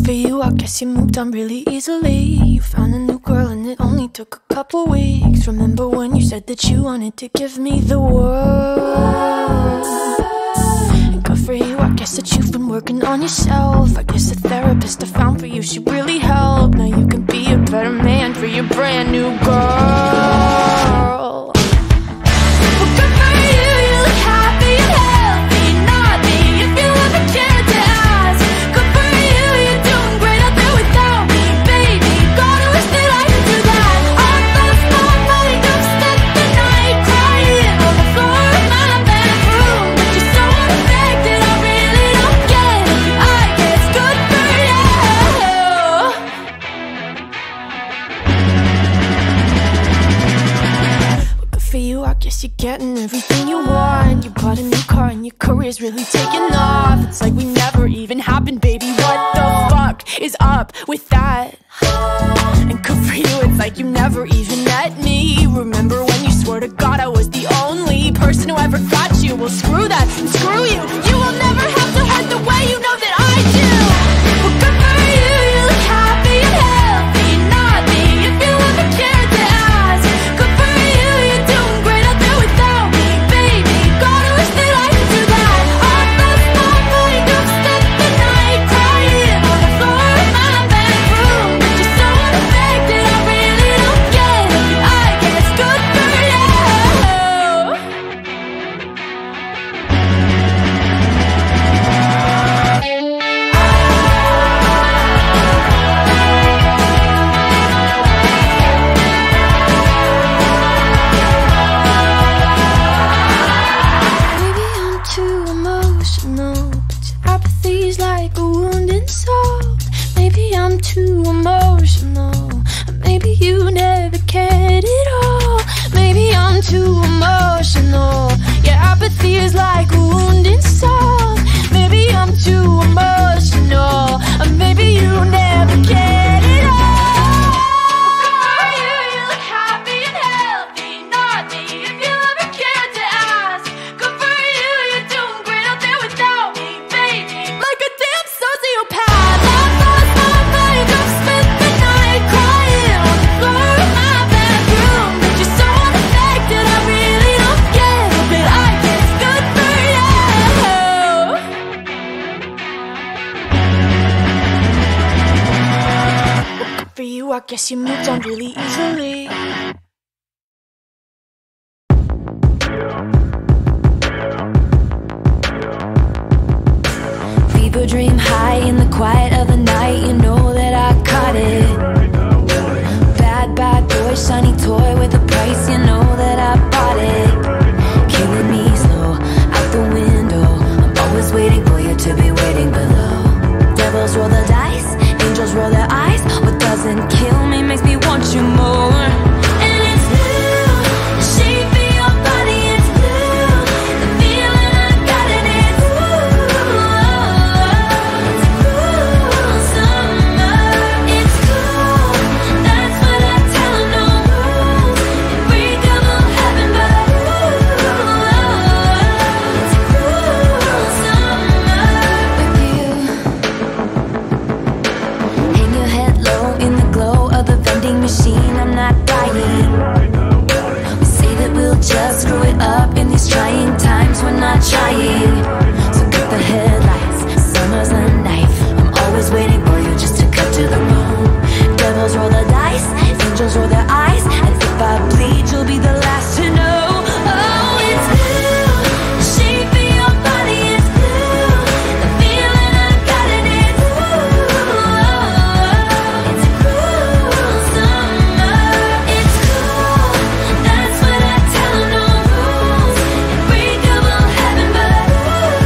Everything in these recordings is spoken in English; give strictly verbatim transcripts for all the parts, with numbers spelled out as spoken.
for you, I guess you moved on really easily. You found a new girl and it only took a couple weeks. Remember when you said that you wanted to give me the world? And good for you, I guess that you've been working on yourself. I guess the therapist I found for you, she really helped. Now you can be a better man for your brand new girl. Well, good for you, you look happy and healthy. Not me, if you ever cared to ask. Good for you, you're doing great out there without me, baby. Gotta wish that I could do that. I lost my mind, I've spent the night crying on the floor of my bedroom. But you're so unaffected, I really don't get it. I guess good for you. Well, good for you, I guess you're getting everything you want. You bought a new car and your career's really taking off. It's like we never even happened, baby. What the fuck is up with that? And good for you, it's like you never even met me. Remember when you swore to God I was the only person who ever got you? Well, screw that and screw you. You will never have to hurt the way you know that I do. Well, good for you, you look happy and healthy. Not me, if you ever cared to ask. Good for you, you're doing great out there without me, baby. Gotta wish that I could do that. I lost my mind, I've spent the night crying on the floor of my bedroom. But you're so unaffected, I really don't get it. I guess good for you. Maybe I'm too emotional, but your apathy's like a wounded soul. Maybe I'm too emotional, or maybe you never cared at all. Maybe I'm too emotional, your apathy is like a wounded soul. Maybe I'm too emotional, or maybe you never cared at all. Good for you, you look happy and healthy. Not me, if you ever cared to ask. Good for you, you're doing great out there without me, baby. Like a damn sociopath. I've lost my mind, I've spent the night crying on the floor of my bedroom. But you're so unaffected, I really don't get it. But I guess good for you. Well, good for you, I guess you moved on really easily. Fever dream high in the quiet of the night. You know that I caught it. Bad, bad boy, shiny toy with a price. You know that I bought it. Killing me slow, out the window. I'm always waiting for you to be waiting below. Devils roll the dice, angels roll their eyes. What doesn't kill me makes me want you more. And it's blue, the shape of your body is blue. The feeling I got in it, ooh. It's cool summer, it's cool. That's what I tell 'em, no rules. Unbreakable heaven, but ooh, it's cool summer with you. Hang your head low in the glow of the vending machine. I'm not dying. We say that we'll just screw it up in these trying times. We're not trying. So cut the headlights. Summer's a knife. I'm always waiting for you just to cut to the bone. Devils roll the dice, angels roll their eyes. And if I bleed, you'll be the last to know. Oh, it's blue. The shape of your body is blue. The feeling I got in it, ooh. It's cool summer, it's cool. That's what I tell 'em, no rules. Unbreakable heaven, but ooh.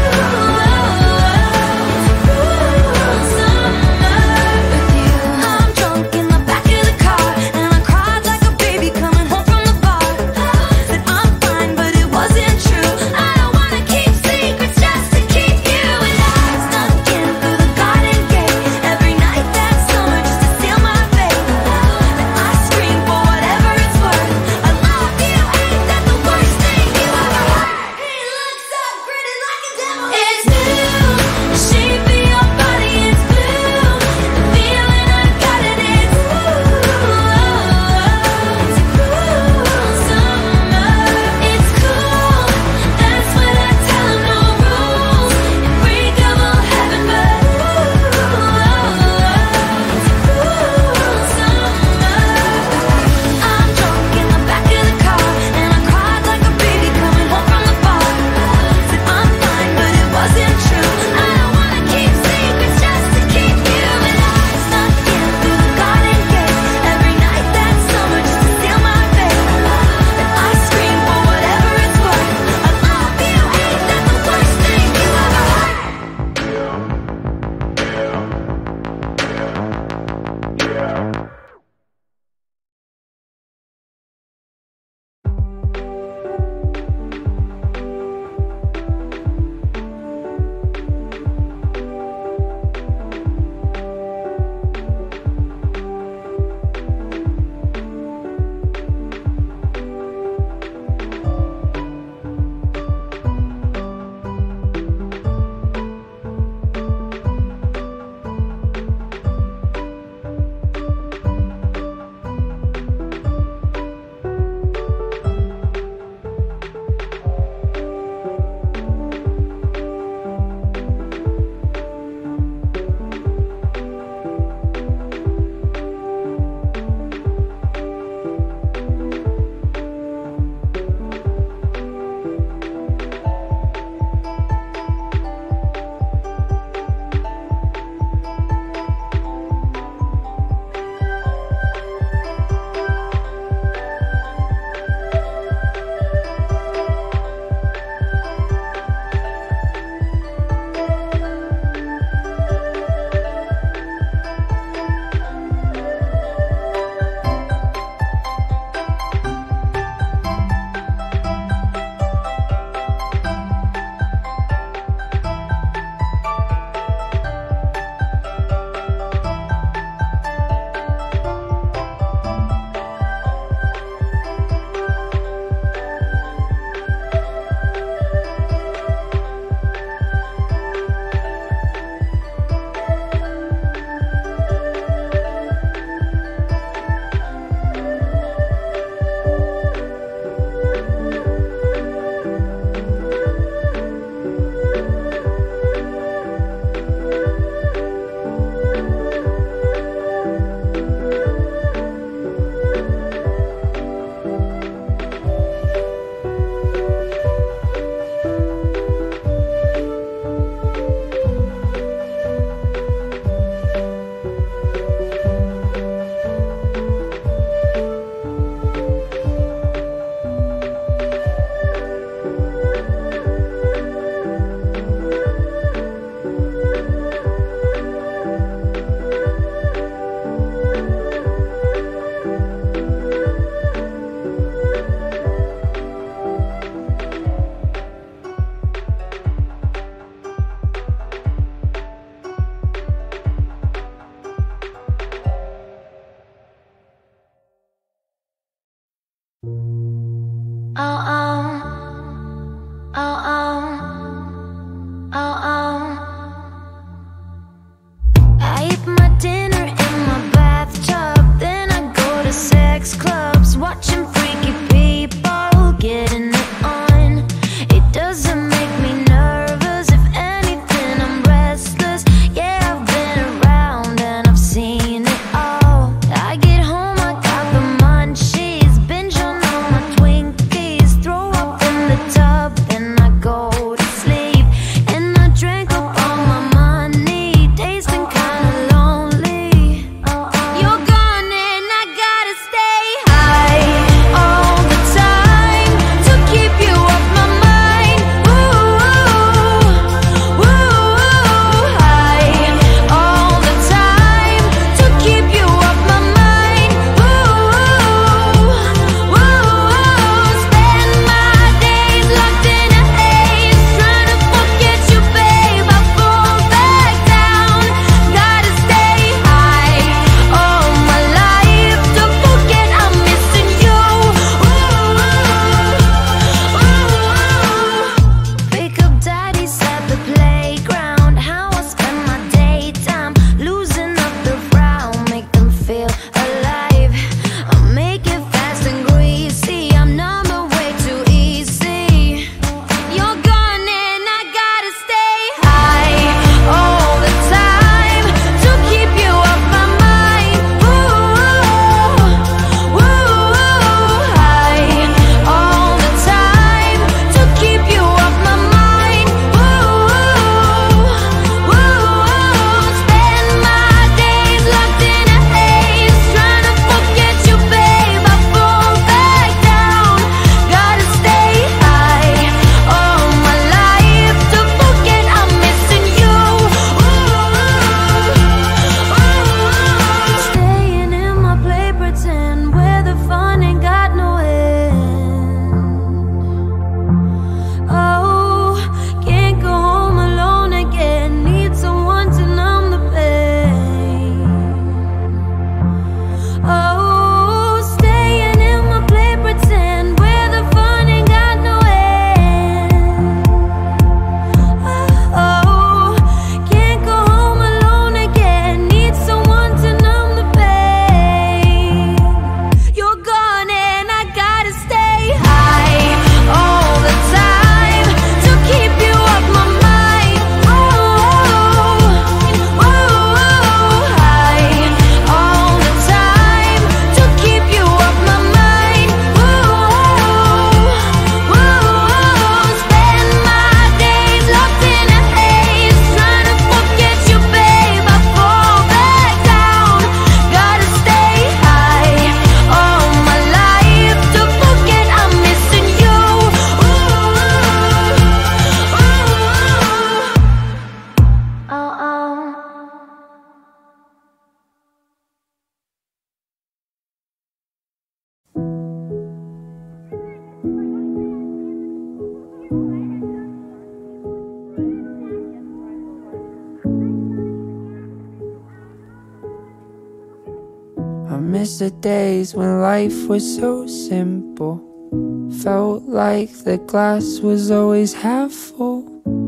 miss the days when life was so simple. Felt like the glass was always half full.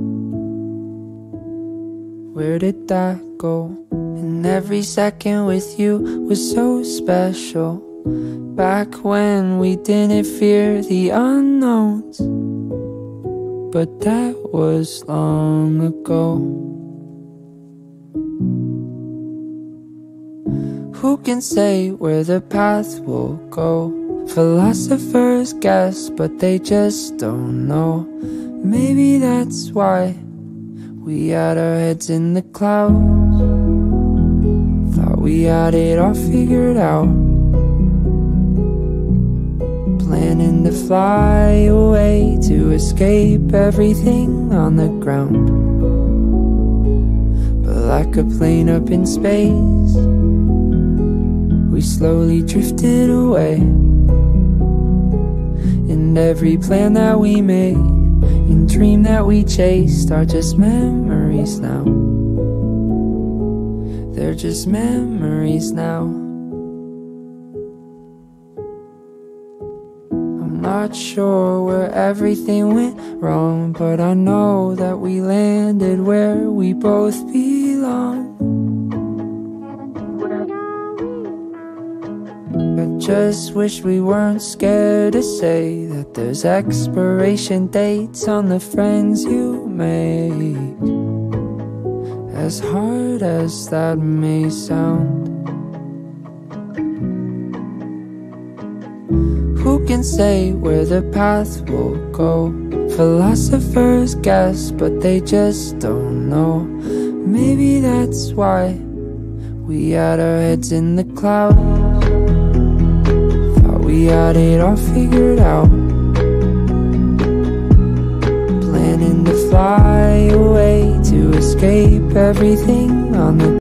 Where did that go? And every second with you was so special. Back when we didn't fear the unknowns. But that was long ago. Who can say where the path will go? Philosophers guess, but they just don't know. Maybe that's why we had our heads in the clouds. Thought we had it all figured out. Planning to fly away to escape everything on the ground. But like a plane up in space, we slowly drifted away. And every plan that we made and dream that we chased are just memories now. They're just memories now. I'm not sure where everything went wrong, but I know that we landed where we both belong. I just wish we weren't scared to say that there's expiration dates on the friends you make. As hard as that may sound, who can say where the path will go? Philosophers guess, but they just don't know. Maybe that's why we had our heads in the clouds. We had it all figured out. Planning to fly away to escape everything on the